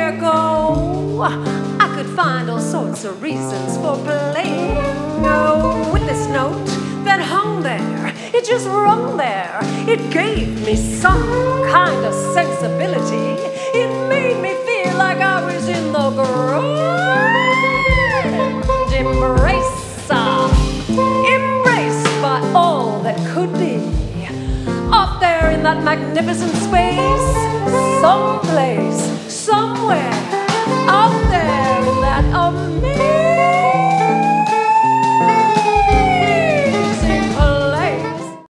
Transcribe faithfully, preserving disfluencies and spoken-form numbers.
everywhere go. I could find all sorts of reasons for playing. Oh, with this note that hung there, it just rung there. It gave me some kind of sensibility. It made me feel like I was in the grand embrace, uh, embraced by all that could be. Up there in that magnificent space, someplace, somewhere,